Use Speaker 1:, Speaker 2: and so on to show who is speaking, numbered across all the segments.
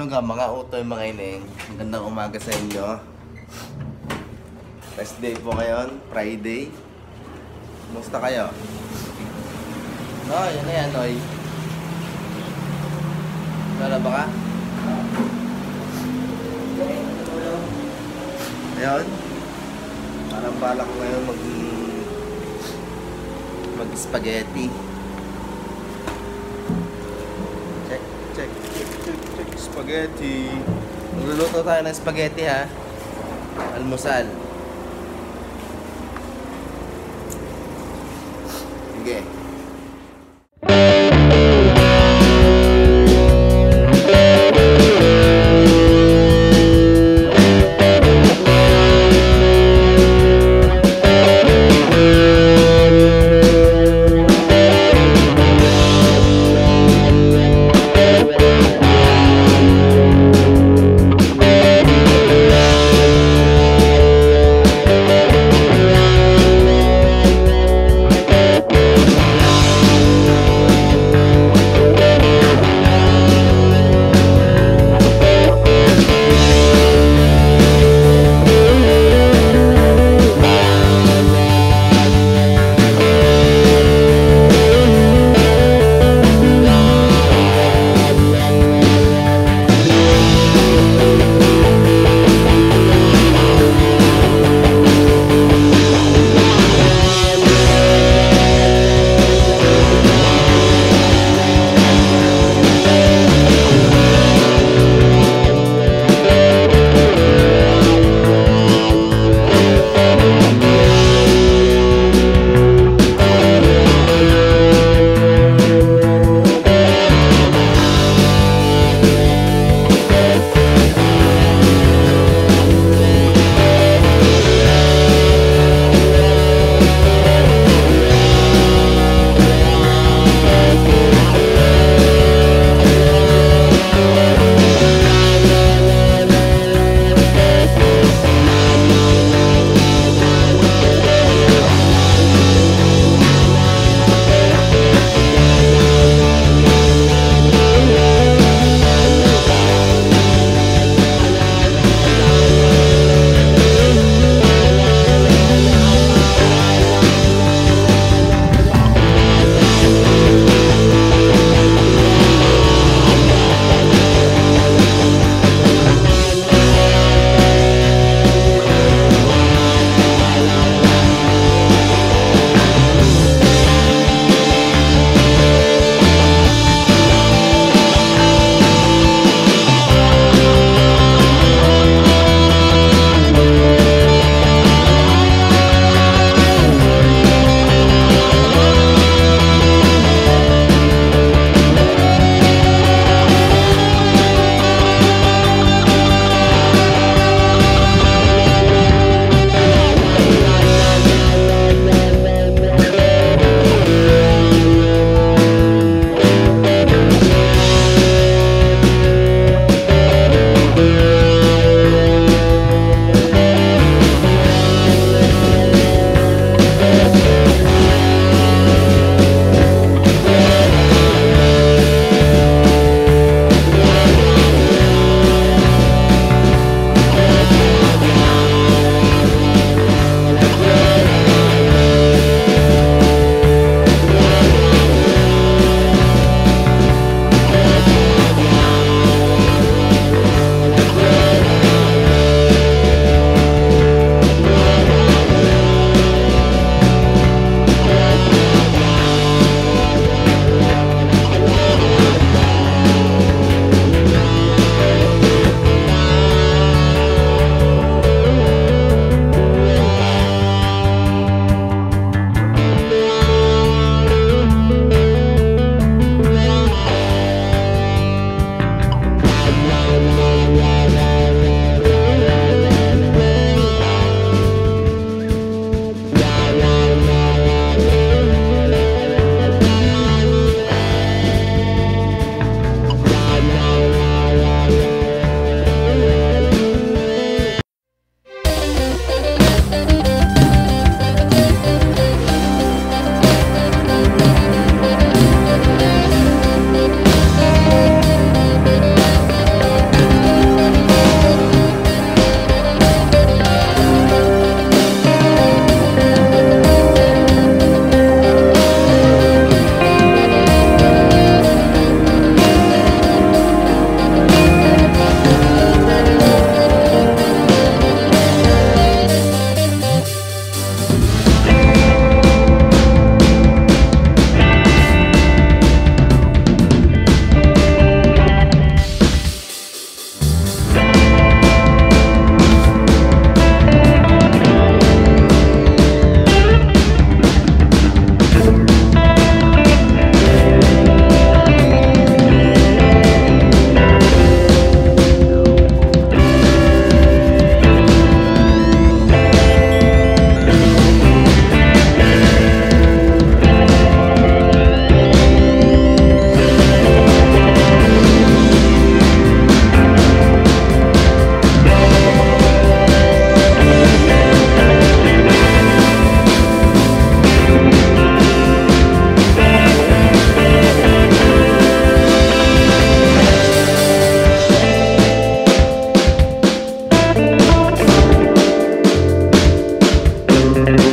Speaker 1: umaga, mga utoy, mga ineng. Magandang umaga sa inyo. Rest day po ngayon, Friday. Kumusta kayo? Noy, ano yan, Noy? Lalaba ka? Ayun. Parang balak ko ngayon mag-spaghetti. Check. Spaghetti. Magluluto tayo ng spaghetti, ha? Almusal. Sige.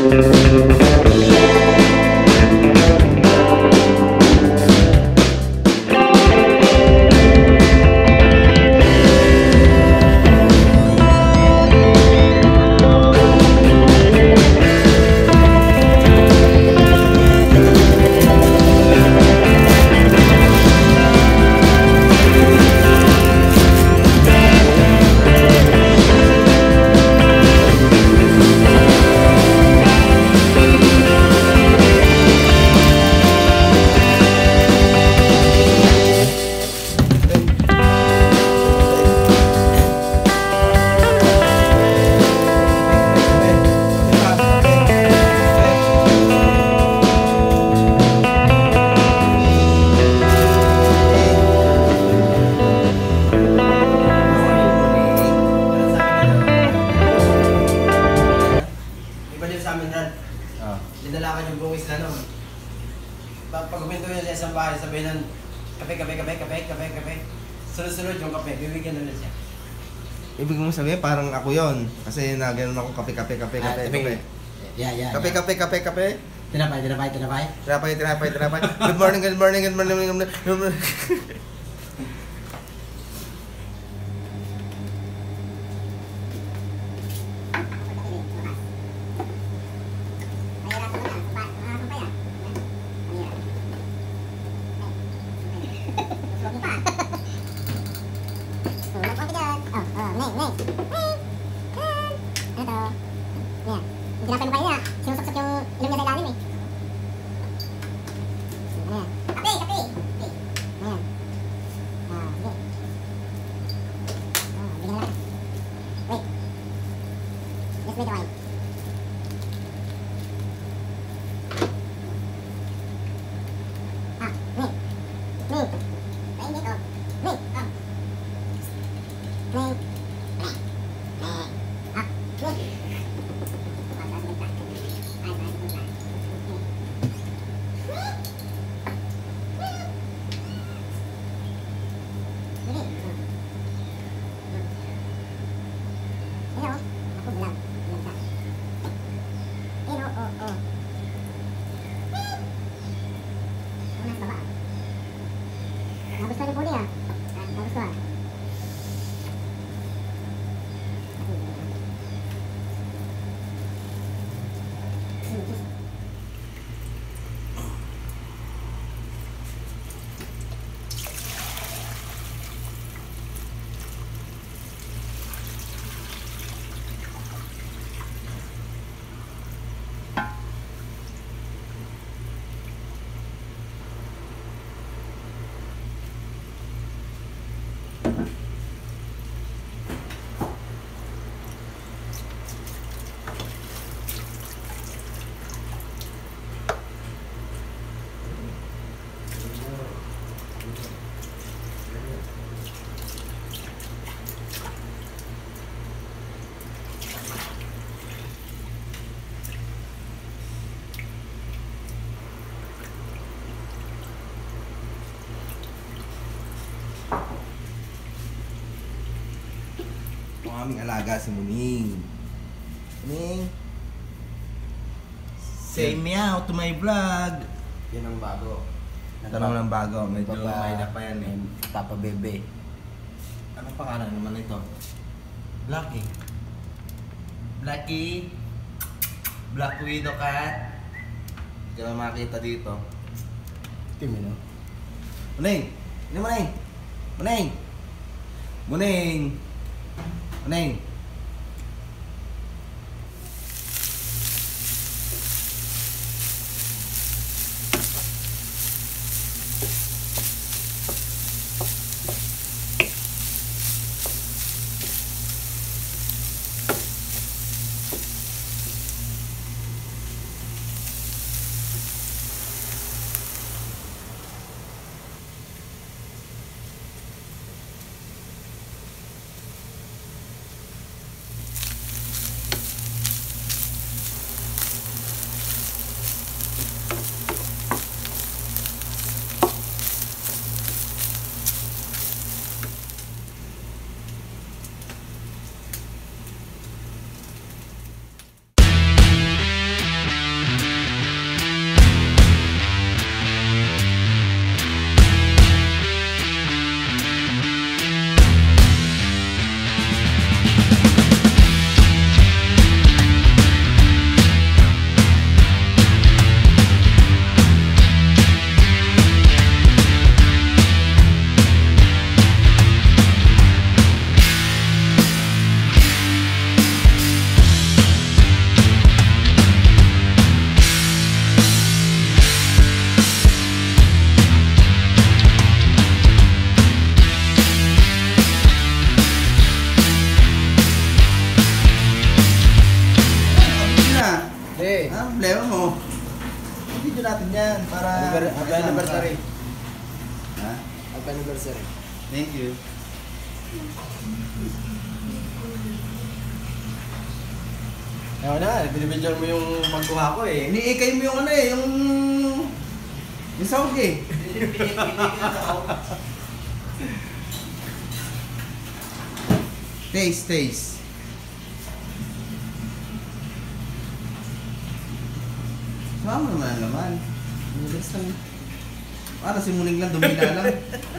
Speaker 2: Dinalakan yung buwis na nun. Pag uminto yun sa isang bahay, sabihin nun, kape. Sunod-sunod yung kape, bibigyan na siya.
Speaker 1: Ibig mo sabihin, parang ako yon. Kasi nagano'n ako kape.
Speaker 2: Yeah.
Speaker 1: Kape.
Speaker 2: Tinapay.
Speaker 1: Good morning.
Speaker 3: Tinapay mo kayo niya. Sinusaksak yung ilong niya sa ilalim eh. Ayan. Kape! Ayan. Sige. Bigyan na lang. Wait. Just wait a while. Ning. Paingit oh. Ning. Ning. Nagustuhan yung puli ah. Nagustuhan.
Speaker 1: Ang aming alaga si Muning. Muning. Say meow to my vlog.
Speaker 2: Yan ang bago.
Speaker 1: Ito naman ang bago. Medyo
Speaker 2: Papa-
Speaker 1: may na pa yan eh.
Speaker 2: Papa Bebe.
Speaker 1: Ano pangalan naman ito? Blackie. Black Widow Cat. Hindi ka na makita dito.
Speaker 2: Timi no?
Speaker 1: Muning! Muning!
Speaker 2: Hindi.
Speaker 1: Ah, problema mo. Video natin yan para...
Speaker 2: Happy anniversary.
Speaker 1: Ha?
Speaker 2: Happy anniversary.
Speaker 1: Thank you.
Speaker 2: Ewan na, binibidyon mo yung pagkuha ko eh.
Speaker 1: Iniikay mo yung ano eh, yung sahog eh. Taste. Sama naman ang laman. Mabilis lang. Para simuling lang, dumila lang.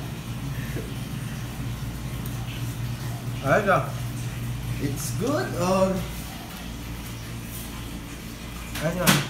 Speaker 2: Ay ka.
Speaker 1: It's good or...
Speaker 2: Ay ka.